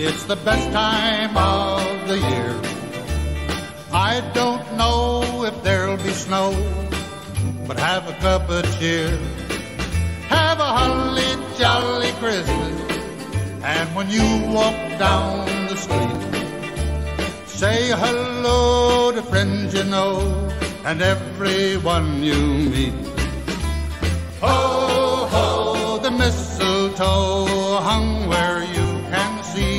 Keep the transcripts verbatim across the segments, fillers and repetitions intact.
It's the best time of the year. I don't know if there'll be snow, but have a cup of cheer. Have a holly jolly Christmas, and when you walk down the street, say hello to friends you know and everyone you meet. Ho, ho, the mistletoe hung where you can see.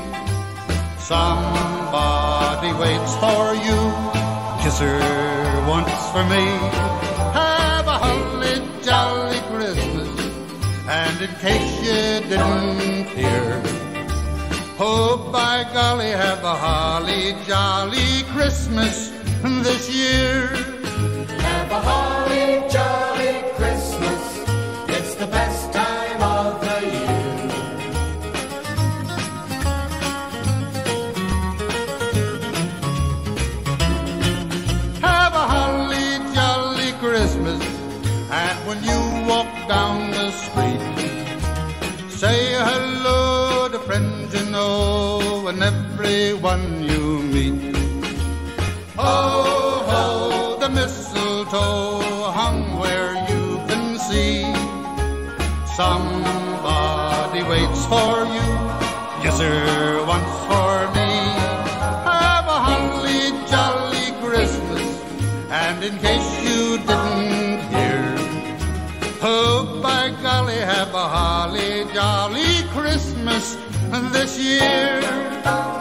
Somebody waits for you, kiss her once for me. Have a holly jolly Christmas, and in case you didn't hear, oh, by golly, have a holly jolly Christmas this year. Have a holly jolly Christmas, it's the best time of the year. Have a holly jolly Christmas, and when you walk down the street, say hello to friends you know and everyone you meet. Ho, ho, the mistletoe hung where you can see. Somebody waits for you, yes sir, once for me. Have a holly jolly Christmas, and in case you didn't hear, oh, by golly, have a holly jolly Christmas this year.